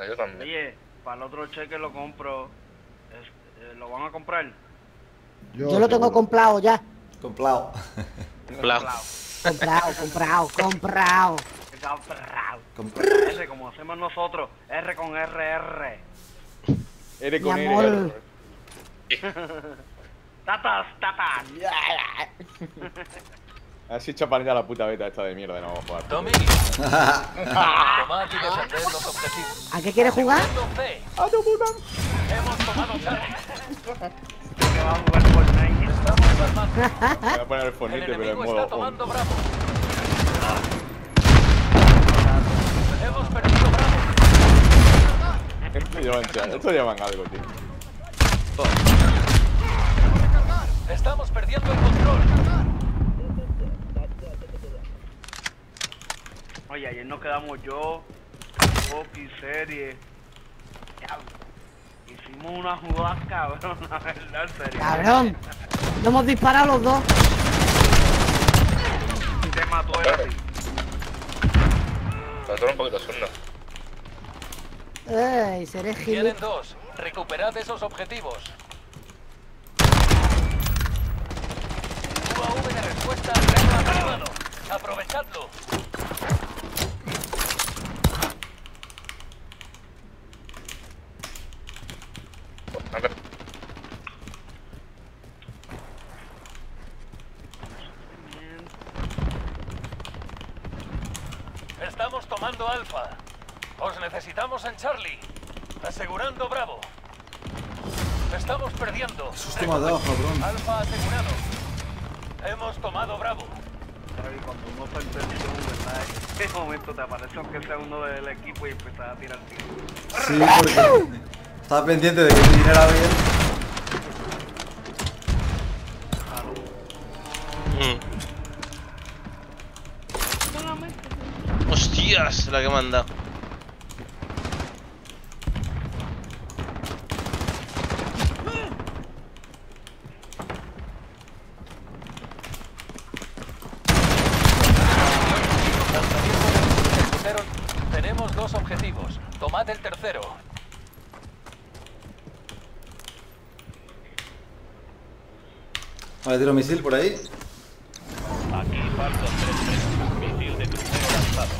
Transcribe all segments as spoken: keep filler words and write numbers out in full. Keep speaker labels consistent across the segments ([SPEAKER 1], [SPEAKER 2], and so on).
[SPEAKER 1] yo también.
[SPEAKER 2] Oye, para el otro cheque lo compro. Es, eh, ¿Lo van a comprar?
[SPEAKER 3] Yo, yo lo tengo comprado ya.
[SPEAKER 4] Comprado.
[SPEAKER 1] Comprado.
[SPEAKER 3] Comprado, comprado, comprado.
[SPEAKER 2] Comprado.
[SPEAKER 4] Comprado.
[SPEAKER 2] R como hacemos nosotros. R con R R.
[SPEAKER 5] R con
[SPEAKER 3] Mi
[SPEAKER 5] R.
[SPEAKER 3] amor.
[SPEAKER 2] Tatas, tatas.
[SPEAKER 5] Así chapan ya la puta beta esta de mierda, no vamos a jugar.
[SPEAKER 6] Tommy. Tomad y defended los objetivos.
[SPEAKER 3] ¿A qué quieres jugar?
[SPEAKER 5] ¡A tu puta!
[SPEAKER 6] Hemos tomado Charlie.
[SPEAKER 2] Que va a jugar Fortnite.
[SPEAKER 6] Estamos armados.
[SPEAKER 5] Voy a poner el
[SPEAKER 6] El
[SPEAKER 5] Fornite, pero en
[SPEAKER 6] enemigo
[SPEAKER 5] modo
[SPEAKER 6] está
[SPEAKER 5] on.
[SPEAKER 6] tomando Bravo. Hemos perdido Bravo.
[SPEAKER 5] Esto llevan, esto llevan algo, tío.
[SPEAKER 6] Estamos perdiendo el control.
[SPEAKER 2] Oye, ayer nos quedamos yo, Poki, serie. Diablo. Hicimos una jugada cabrón, la verdad, serio.
[SPEAKER 3] Cabrón. Lo hemos disparado los dos.
[SPEAKER 2] Y te mató él así.
[SPEAKER 1] Controla un poquito sueldo.
[SPEAKER 3] Ey, seré gil.
[SPEAKER 6] Tienen dos. Recuperad esos objetivos. U A V de respuesta al reto activado. Aprovechadlo.
[SPEAKER 1] A ver.
[SPEAKER 6] Estamos tomando Alfa. Os necesitamos en Charlie. Asegurando Bravo. Estamos perdiendo.
[SPEAKER 4] Susto me ha dado, cabrón.
[SPEAKER 6] Alfa asegurado. Hemos tomado Bravo.
[SPEAKER 2] Pero cuando uno está entendido, ¿verdad? En ese momento te aparece aunque sea uno del equipo y empiezas a tirar tiros.
[SPEAKER 4] Sí, porque estaba pendiente de que viniera bien.
[SPEAKER 1] Mm. Hostias, la que me han dado.
[SPEAKER 6] Tenemos dos objetivos. Tomad el tercero.
[SPEAKER 4] Vale, tiro misil por ahí.
[SPEAKER 6] Aquí Falcon tres tres. Misil de crucero lanzado.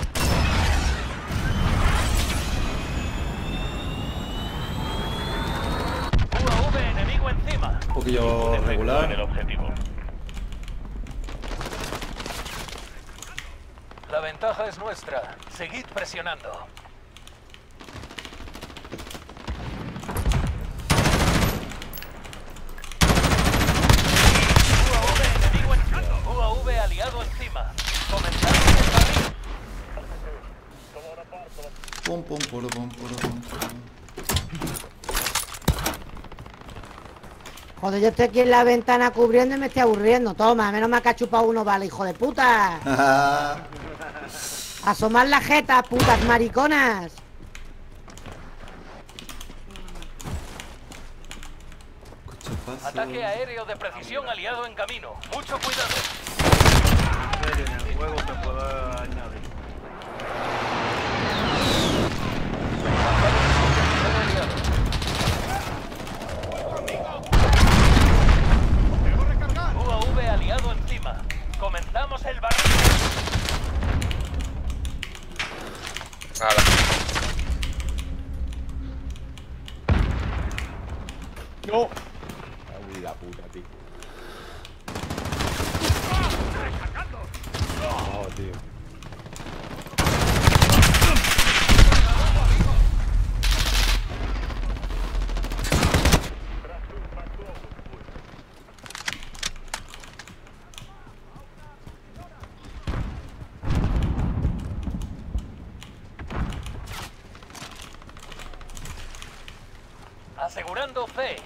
[SPEAKER 6] U A V enemigo encima.
[SPEAKER 4] Un poquillo regular.
[SPEAKER 6] En el objetivo. La ventaja es nuestra. Seguid presionando. U A V enemigo encima. U A V aliado encima. Comenzamos el barril.
[SPEAKER 4] Pum, pum, pum, pum, pum, pum, pum.
[SPEAKER 3] Joder, yo estoy aquí en la ventana cubriendo y me estoy aburriendo. Toma, menos me ha cachupado uno, vale, hijo de puta. Asomar la jeta, putas mariconas.
[SPEAKER 6] Ataque aéreo de precisión aliado en camino. Mucho cuidado.
[SPEAKER 2] En serio, en el juego te puedo añadir.
[SPEAKER 6] U A V aliado encima. Comenzamos el barril.
[SPEAKER 1] Nada.
[SPEAKER 5] ¡No! Ay, la puta, tío. No, tío.
[SPEAKER 6] Asegurando C.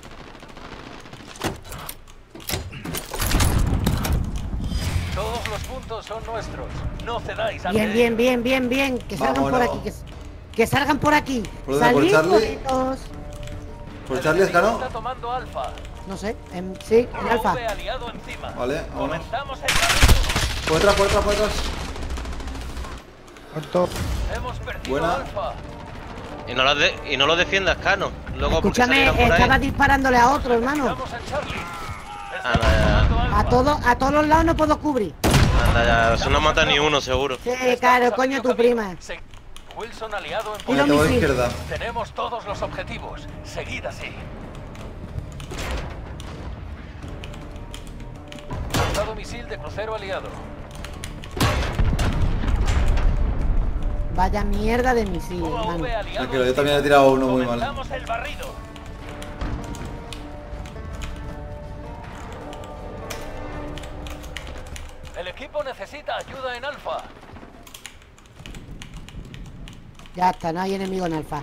[SPEAKER 6] Todos los puntos son nuestros. No cedáis ante
[SPEAKER 3] Bien, bien, bien, bien, bien. Que salgan por
[SPEAKER 4] Vámonos.
[SPEAKER 3] aquí. Que, que salgan por aquí.
[SPEAKER 4] ¿Por dónde? ¿Por
[SPEAKER 3] Salid,
[SPEAKER 4] Charlie?
[SPEAKER 3] bonitos.
[SPEAKER 4] ¿Por Charlie es ganó?
[SPEAKER 6] Está tomando Alfa.
[SPEAKER 3] No sé, en, sí, en alfa.
[SPEAKER 6] U A V aliado encima.
[SPEAKER 4] Vale, vámonos.
[SPEAKER 6] Comenzamos el barril.
[SPEAKER 4] Por detrás, por detrás, por detrás.
[SPEAKER 3] Muerto.
[SPEAKER 6] Hemos perdido
[SPEAKER 4] Buena.
[SPEAKER 6] Alfa.
[SPEAKER 1] Y no lo, de, y no lo defiendas, Cano. Luego porque
[SPEAKER 3] Escúchame,
[SPEAKER 1] salieron por ahí.
[SPEAKER 3] estaba disparándole a otro, hermano.
[SPEAKER 6] Estamos en Charlie.
[SPEAKER 1] Anda
[SPEAKER 6] Estamos
[SPEAKER 1] ya.
[SPEAKER 6] tomando Alfa.
[SPEAKER 3] A todos, a todos los lados no puedo cubrir.
[SPEAKER 1] Anda ya. Eso no mata ni uno, seguro.
[SPEAKER 3] Sí,
[SPEAKER 6] Estamos
[SPEAKER 3] claro,
[SPEAKER 6] a
[SPEAKER 3] coño,
[SPEAKER 6] medio
[SPEAKER 3] tu
[SPEAKER 6] camino.
[SPEAKER 3] prima.
[SPEAKER 6] Se- Wilson aliado en
[SPEAKER 3] Tiro
[SPEAKER 4] Oye, te voy a
[SPEAKER 3] misil.
[SPEAKER 4] izquierda.
[SPEAKER 6] Tenemos todos los objetivos. Seguid así. Lanzado misil de crucero aliado.
[SPEAKER 3] Vaya mierda de misil,
[SPEAKER 6] U A
[SPEAKER 3] hermano.
[SPEAKER 6] V aliado.
[SPEAKER 4] Tranquilo, yo también he tirado uno muy mal.
[SPEAKER 6] Comenzamos el barrido. El equipo necesita ayuda en Alfa.
[SPEAKER 3] Ya está, no hay enemigo en alfa.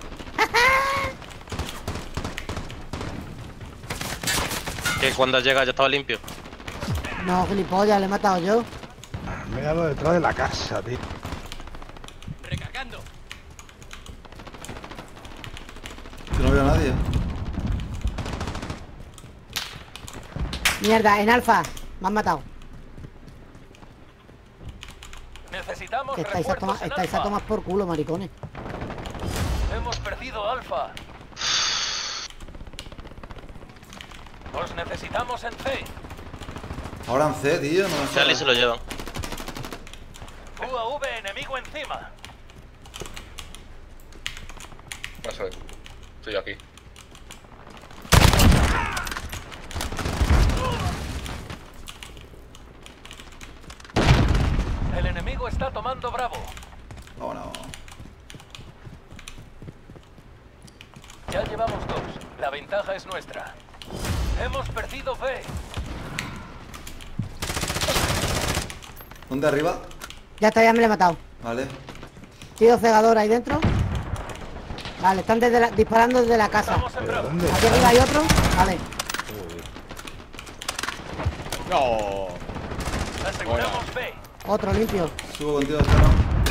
[SPEAKER 1] Que cuando llega ya estaba limpio.
[SPEAKER 3] No, gilipollas, le he matado yo.
[SPEAKER 7] Me he dado detrás de la casa, tío.
[SPEAKER 6] Recargando.
[SPEAKER 4] Que no veo a nadie.
[SPEAKER 3] Mierda, en alfa. Me han matado.
[SPEAKER 6] Necesitamos
[SPEAKER 3] Que estáis a,
[SPEAKER 6] refuerzos
[SPEAKER 3] tomar,
[SPEAKER 6] en
[SPEAKER 3] estáis a
[SPEAKER 6] Alfa.
[SPEAKER 3] tomar por culo, maricones.
[SPEAKER 6] Hemos perdido Alfa. Os necesitamos en C.
[SPEAKER 4] Ahora en C, tío. No me
[SPEAKER 1] Charlie se lo llevan.
[SPEAKER 6] U A V enemigo encima.
[SPEAKER 1] No sé. Estoy aquí.
[SPEAKER 6] El enemigo está tomando Bravo.
[SPEAKER 4] Vámonos.
[SPEAKER 6] Ya llevamos dos. La ventaja es nuestra. Hemos perdido B.
[SPEAKER 4] ¿Dónde arriba?
[SPEAKER 3] Ya está, ya me lo he matado.
[SPEAKER 4] Vale.
[SPEAKER 3] Tiro cegador ahí dentro. Vale, están desde la- disparando desde la casa.
[SPEAKER 6] Estamos en Bravo.
[SPEAKER 7] ¿Dónde?
[SPEAKER 3] Aquí arriba hay otro. Vale.
[SPEAKER 5] No.
[SPEAKER 6] Aseguramos B.
[SPEAKER 3] Otro limpio.
[SPEAKER 4] Subo contigo, Chano.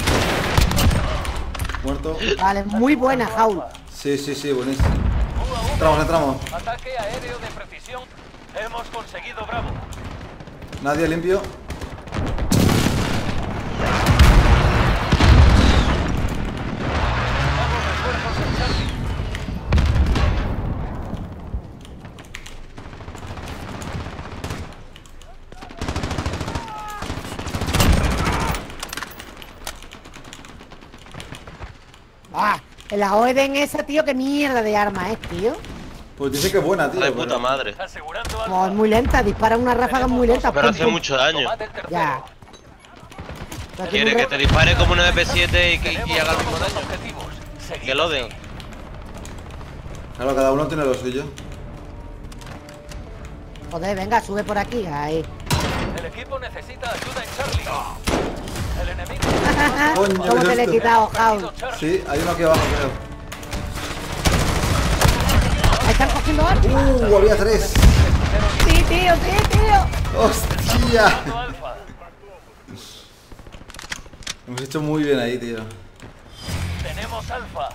[SPEAKER 4] Muerto.
[SPEAKER 3] Vale, muy buena, Jaul.
[SPEAKER 4] Sí, sí, sí, buenísimo.
[SPEAKER 6] U A V.
[SPEAKER 4] Entramos, entramos.
[SPEAKER 6] Ataque aéreo de precisión. Hemos conseguido Bravo.
[SPEAKER 4] Nadie limpio.
[SPEAKER 6] Vamos refuerzos en Charlie.
[SPEAKER 3] Ah, la O E D en esa, tío, qué mierda de arma es, tío.
[SPEAKER 4] Pues dice que es buena, tío.
[SPEAKER 1] De
[SPEAKER 4] pero-
[SPEAKER 1] puta madre.
[SPEAKER 6] Asegurando
[SPEAKER 3] Oh,
[SPEAKER 6] Alfa.
[SPEAKER 3] es muy lenta, dispara una ráfaga muy lenta.
[SPEAKER 1] Pero
[SPEAKER 3] pum,
[SPEAKER 1] hace
[SPEAKER 3] pum.
[SPEAKER 1] mucho daño.
[SPEAKER 6] Tomad el tercero.
[SPEAKER 3] Ya. Pero
[SPEAKER 1] Quiere
[SPEAKER 3] muy
[SPEAKER 1] que
[SPEAKER 3] re-
[SPEAKER 1] te dispare como un M P siete y, que- y
[SPEAKER 6] Tenemos
[SPEAKER 1] haga el mismo
[SPEAKER 6] todos los
[SPEAKER 1] daño.
[SPEAKER 6] objetivos. Seguid
[SPEAKER 1] Que lo
[SPEAKER 6] así.
[SPEAKER 1] den.
[SPEAKER 4] Claro, cada uno tiene lo suyo.
[SPEAKER 3] Joder, venga, sube por aquí. Ahí.
[SPEAKER 6] El equipo necesita ayuda en Charlie. El enemigo.
[SPEAKER 4] Coño,
[SPEAKER 3] ¿Cómo te le he
[SPEAKER 4] esto.
[SPEAKER 3] quitado, Jaul?
[SPEAKER 4] Sí, hay uno aquí abajo, creo.
[SPEAKER 3] Ahí están cogiendo armas.
[SPEAKER 4] Uh, había tres.
[SPEAKER 3] Sí, tío, sí, tío.
[SPEAKER 4] ¡Hostia!
[SPEAKER 6] Alfa.
[SPEAKER 4] Hemos hecho muy bien ahí, tío.
[SPEAKER 6] Tenemos Alfa.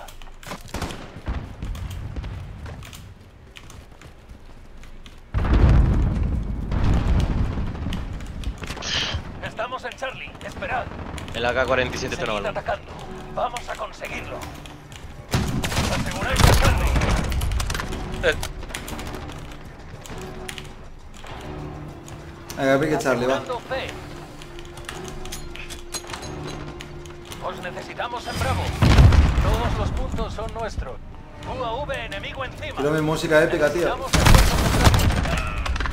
[SPEAKER 6] Estamos en Charlie. Esperad.
[SPEAKER 1] El A K cuarenta y siete está
[SPEAKER 6] Seguid
[SPEAKER 1] normal.
[SPEAKER 6] atacando. Vamos a conseguirlo. Aseguráis a Charlie.
[SPEAKER 4] Venga, pique Charlie, va.
[SPEAKER 6] Asegurando C. Os necesitamos en Bravo. Todos los puntos son nuestros. U A V enemigo encima.
[SPEAKER 4] Quiero mi música épica, tío.
[SPEAKER 6] Necesitamos refuerzos en Bravo.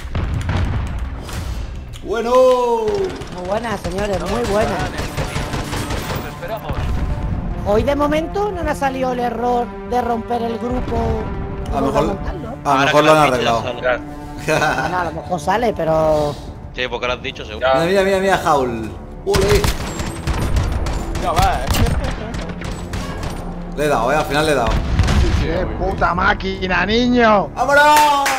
[SPEAKER 4] ¡Bueno!
[SPEAKER 3] Muy buena, señores, muy buena.
[SPEAKER 6] Os esperamos.
[SPEAKER 3] Hoy de momento no nos ha salido el error de romper el grupo.
[SPEAKER 4] A lo mejor,
[SPEAKER 3] montarlo.
[SPEAKER 4] a lo
[SPEAKER 1] Ahora
[SPEAKER 4] mejor
[SPEAKER 1] que
[SPEAKER 4] lo han
[SPEAKER 1] has dicho, ya
[SPEAKER 4] arreglado.
[SPEAKER 1] sale.
[SPEAKER 3] Bueno, a lo mejor sale, pero...
[SPEAKER 1] Sí, porque lo has dicho, seguro.
[SPEAKER 4] Mira, mira, mira, mira, Jaul. ¡Ole!
[SPEAKER 5] Ya va, eh.
[SPEAKER 4] Le he dado, eh, al final le he dado.
[SPEAKER 7] ¡Qué puta máquina, niño!
[SPEAKER 4] ¡Vámonos!